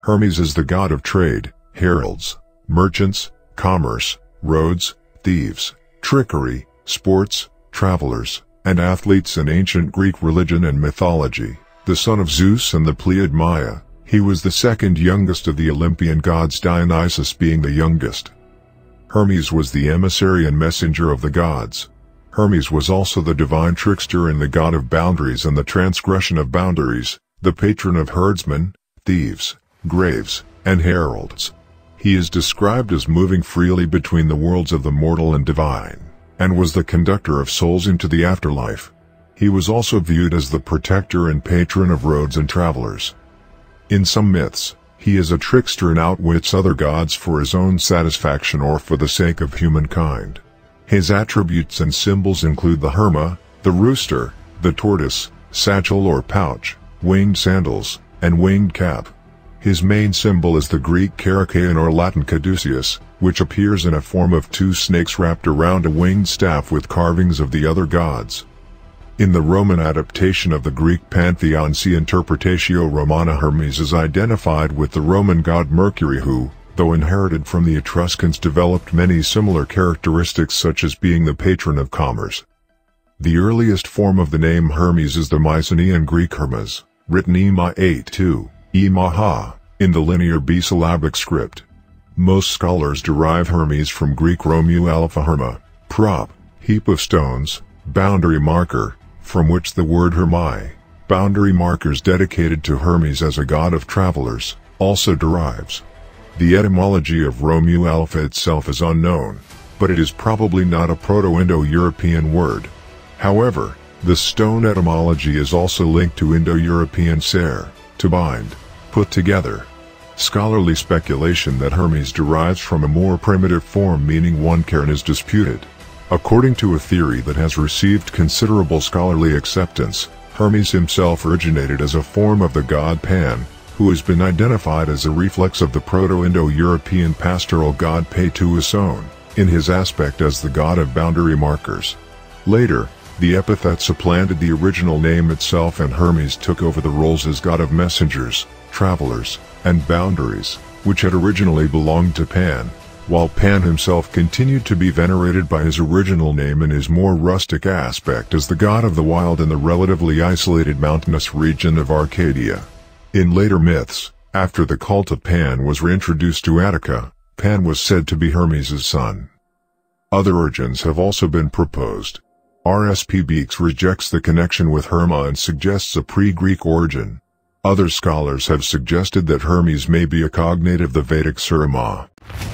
Hermes is the god of trade, heralds, merchants, commerce, roads, thieves, trickery, sports, travelers, and athletes in ancient Greek religion and mythology. The son of Zeus and the Pleiad Maya, he was the second youngest of the Olympian gods, Dionysus being the youngest. Hermes was the emissary and messenger of the gods. Hermes was also the divine trickster and the god of boundaries and the transgression of boundaries, the patron of herdsmen, thieves, graves, and heralds. He is described as moving freely between the worlds of the mortal and divine, and was the conductor of souls into the afterlife. He was also viewed as the protector and patron of roads and travelers. In some myths, he is a trickster and outwits other gods for his own satisfaction or for the sake of humankind. His attributes and symbols include the Herma, the rooster, the tortoise, satchel or pouch, winged sandals, and winged cap. His main symbol is the Greek Karakeon or Latin caduceus, which appears in a form of two snakes wrapped around a winged staff with carvings of the other gods. In the Roman adaptation of the Greek pantheon, see Interpretatio Romana, Hermes is identified with the Roman god Mercury who, though inherited from the Etruscans, developed many similar characteristics such as being the patron of commerce. The earliest form of the name Hermes is the Mycenaean Greek Hermes, written ema-8-2, ema-ha, in the linear bisyllabic script. Most scholars derive Hermes from Greek Romu alpha herma, prop, heap of stones, boundary marker, from which the word hermai, boundary markers dedicated to Hermes as a god of travelers, also derives. The etymology of Romu alpha itself is unknown, but it is probably not a Proto-Indo-European word. However, the stone etymology is also linked to Indo-European ser, to bind, put together. Scholarly speculation that Hermes derives from a more primitive form meaning one cairn is disputed. According to a theory that has received considerable scholarly acceptance, Hermes himself originated as a form of the god Pan, who has been identified as a reflex of the Proto-Indo-European pastoral god Ｐαΐ, in his aspect as the god of boundary markers. Later, the epithet supplanted the original name itself and Hermes took over the roles as god of messengers, travelers, and boundaries, which had originally belonged to Pan, while Pan himself continued to be venerated by his original name in his more rustic aspect as the god of the wild in the relatively isolated mountainous region of Arcadia. In later myths, after the cult of Pan was reintroduced to Attica, Pan was said to be Hermes' son. Other origins have also been proposed. R.S.P. Beeks rejects the connection with Herma and suggests a pre-Greek origin. Other scholars have suggested that Hermes may be a cognate of the Vedic Surma.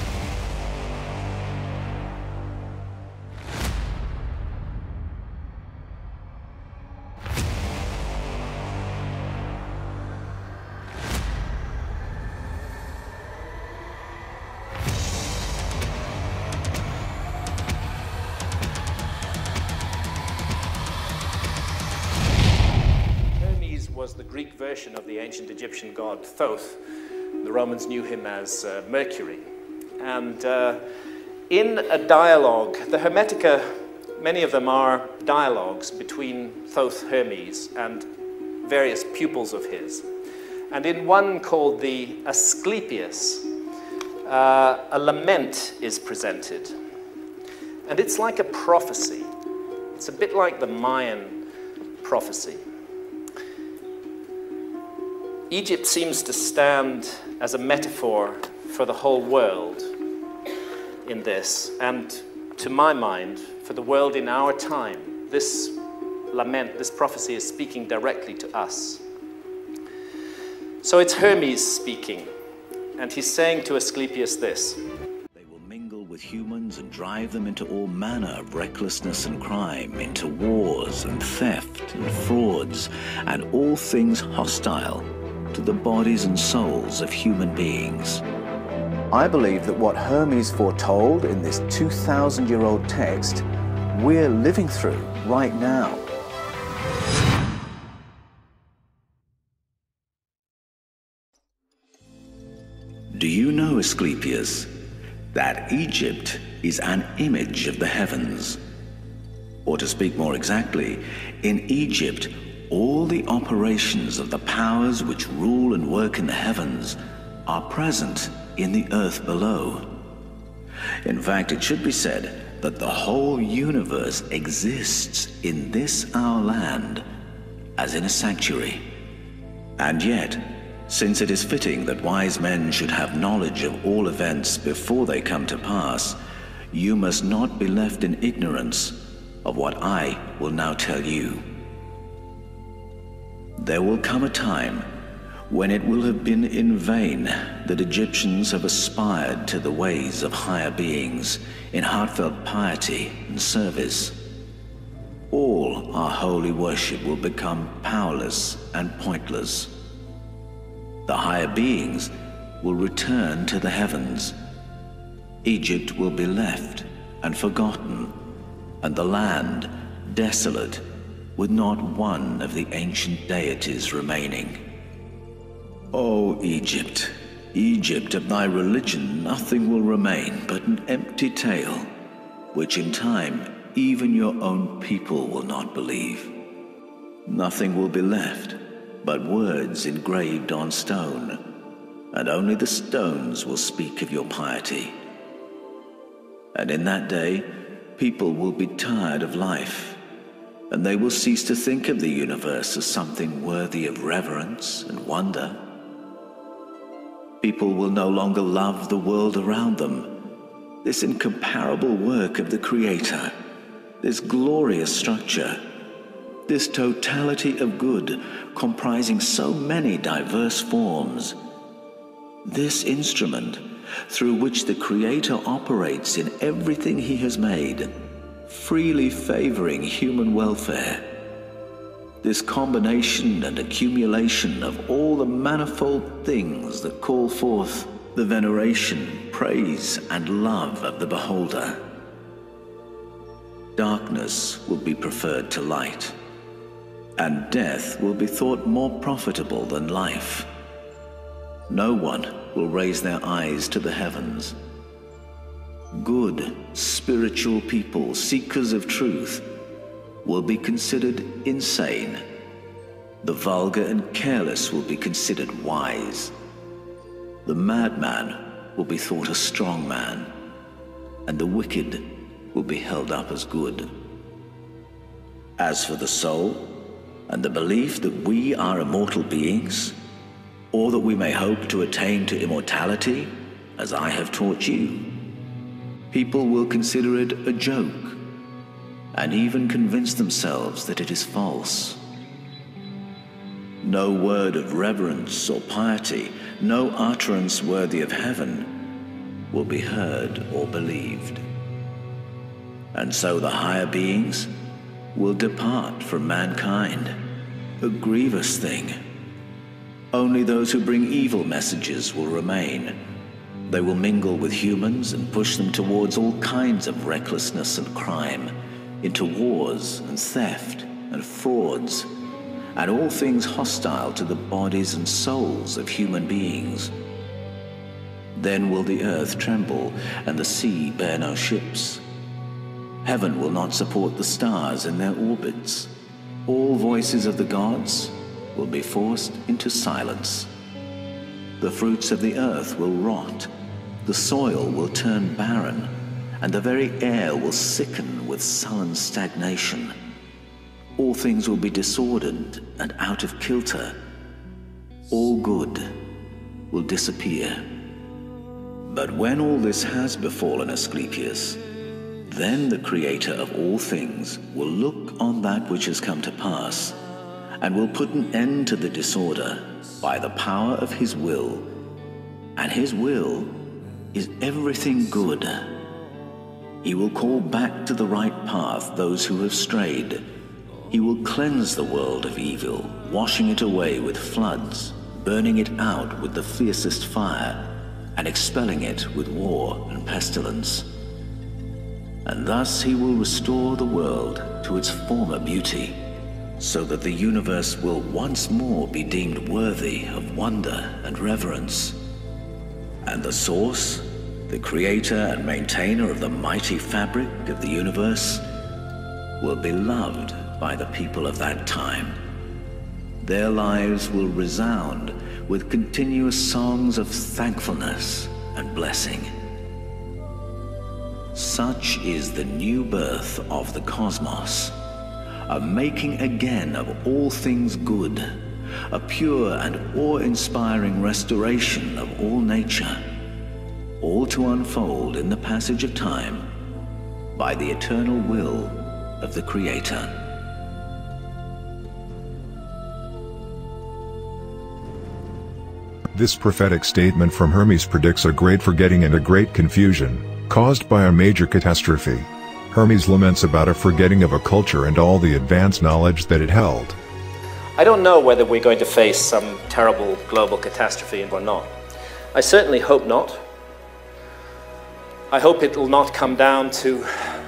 Was the Greek version of the ancient Egyptian god Thoth. The Romans knew him as Mercury. And in a dialogue, the Hermetica, many of them are dialogues between Thoth, Hermes, and various pupils of his. And in one called the Asclepius, a lament is presented. And it's like a prophecy. It's a bit like the Mayan prophecy. Egypt seems to stand as a metaphor for the whole world in this, and to my mind, for the world in our time. This lament, this prophecy is speaking directly to us. So it's Hermes speaking, and he's saying to Asclepius this: They will mingle with humans and drive them into all manner of recklessness and crime, into wars and theft and frauds, and all things hostile to the bodies and souls of human beings. I believe that what Hermes foretold in this 2,000-year-old text, we're living through right now. Do you know, Asclepius, that Egypt is an image of the heavens? Or to speak more exactly, in Egypt, all the operations of the powers which rule and work in the heavens are present in the earth below. In fact, it should be said that the whole universe exists in this our land as in a sanctuary. And yet, since it is fitting that wise men should have knowledge of all events before they come to pass, you must not be left in ignorance of what I will now tell you. There will come a time when it will have been in vain that Egyptians have aspired to the ways of higher beings in heartfelt piety and service. All our holy worship will become powerless and pointless. The higher beings will return to the heavens. Egypt will be left and forgotten, and the land desolate, with not one of the ancient deities remaining. O Egypt, Egypt, of thy religion nothing will remain but an empty tale, which in time even your own people will not believe. Nothing will be left but words engraved on stone, and only the stones will speak of your piety. And in that day, people will be tired of life, and they will cease to think of the universe as something worthy of reverence and wonder. People will no longer love the world around them, this incomparable work of the Creator, this glorious structure, this totality of good comprising so many diverse forms, this instrument through which the Creator operates in everything He has made, freely favoring human welfare. This combination and accumulation of all the manifold things that call forth the veneration, praise, and love of the beholder. Darkness will be preferred to light, and death will be thought more profitable than life. No one will raise their eyes to the heavens. Good, spiritual people, seekers of truth, will be considered insane. The vulgar and careless will be considered wise. The madman will be thought a strong man, and the wicked will be held up as good. As for the soul, and the belief that we are immortal beings, or that we may hope to attain to immortality, as I have taught you, people will consider it a joke, and even convince themselves that it is false. No word of reverence or piety, no utterance worthy of heaven will be heard or believed. And so the higher beings will depart from mankind, a grievous thing. Only those who bring evil messages will remain. They will mingle with humans and push them towards all kinds of recklessness and crime, into wars and theft and frauds, and all things hostile to the bodies and souls of human beings. Then will the earth tremble and the sea bear no ships. Heaven will not support the stars in their orbits. All voices of the gods will be forced into silence. The fruits of the earth will rot, the soil will turn barren, and the very air will sicken with sullen stagnation. All things will be disordered and out of kilter. All good will disappear. But when all this has befallen Asclepius, then the Creator of all things will look on that which has come to pass, and will put an end to the disorder by the power of His will. And His will is everything good. He will call back to the right path those who have strayed. He will cleanse the world of evil, washing it away with floods, burning it out with the fiercest fire, and expelling it with war and pestilence. And thus He will restore the world to its former beauty, so that the universe will once more be deemed worthy of wonder and reverence. And the source, the creator and maintainer of the mighty fabric of the universe, will be loved by the people of that time. their lives will resound with continuous songs of thankfulness and blessing. Such is the new birth of the cosmos, a making again of all things good, a pure and awe-inspiring restoration of all nature, all to unfold in the passage of time by the eternal will of the Creator. This prophetic statement from Hermes predicts a great forgetting and a great confusion, caused by a major catastrophe. Hermes laments about a forgetting of a culture and all the advanced knowledge that it held. I don't know whether we're going to face some terrible global catastrophe or not. I certainly hope not. I hope it will not come down to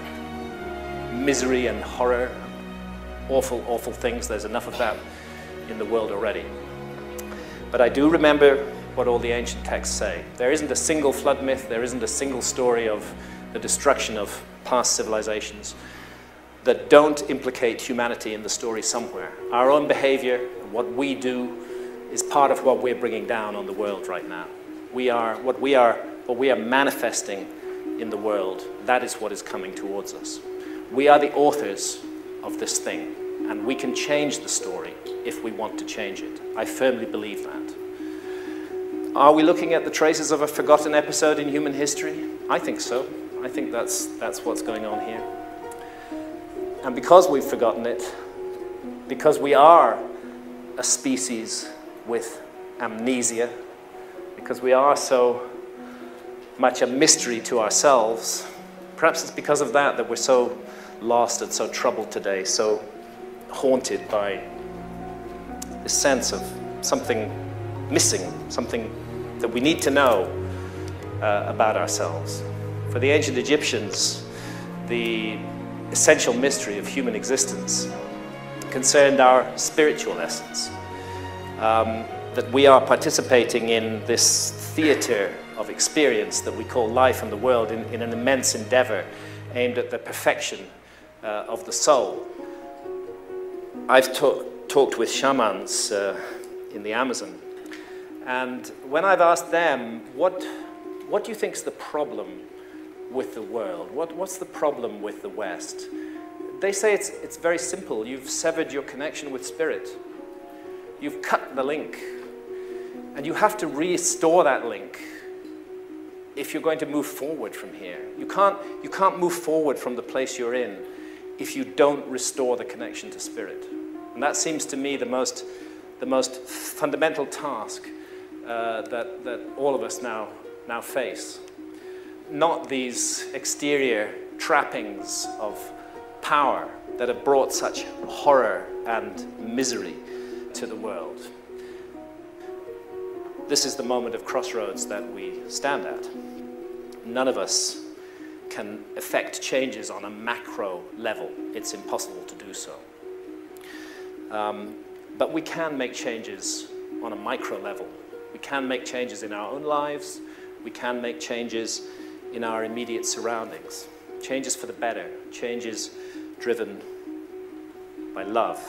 misery and horror, awful, awful things. There's enough of that in the world already. But I do remember what all the ancient texts say. There isn't a single flood myth, there isn't a single story of the destruction of past civilizations that don't implicate humanity in the story somewhere. Our own behavior, what we do, is part of what we're bringing down on the world right now. What we are manifesting in the world, that is what is coming towards us. We are the authors of this thing, and we can change the story if we want to change it. I firmly believe that. Are we looking at the traces of a forgotten episode in human history? I think so. I think that's what's going on here. And because we've forgotten it, because we are a species with amnesia, because we are so much a mystery to ourselves, perhaps it's because of that we're so lost and so troubled today, so haunted by this sense of something missing, something that we need to know about ourselves. For the ancient Egyptians, the essential mystery of human existence concerned our spiritual essence, that we are participating in this theater of experience that we call life and the world in an immense endeavor aimed at the perfection of the soul. I've talked with shamans in the Amazon, and when I've asked them, what do you think is the problem with the world? What's the problem with the West? They say it's very simple. You've severed your connection with spirit. You've cut the link. And you have to restore that link if you're going to move forward from here. You can't move forward from the place you're in if you don't restore the connection to spirit. And that seems to me the most fundamental task that all of us now face. Not these exterior trappings of power that have brought such horror and misery to the world. This is the moment of crossroads that we stand at. None of us can effect changes on a macro level. It's impossible to do so. But we can make changes on a micro level. We can make changes in our own lives. We can make changes in our immediate surroundings. Changes for the better. Changes driven by love.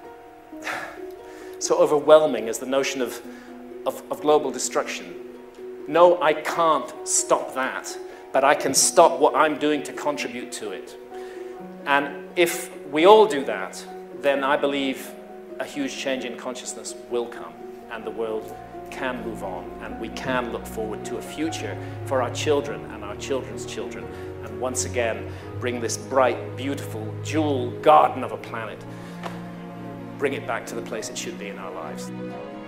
So overwhelming is the notion of global destruction. No, I can't stop that, but I can stop what I'm doing to contribute to it. And if we all do that, then I believe a huge change in consciousness will come, and the world can move on, and we can look forward to a future for our children and our children's children, and once again bring this bright, beautiful, jewel garden of a planet, bring it back to the place it should be in our lives.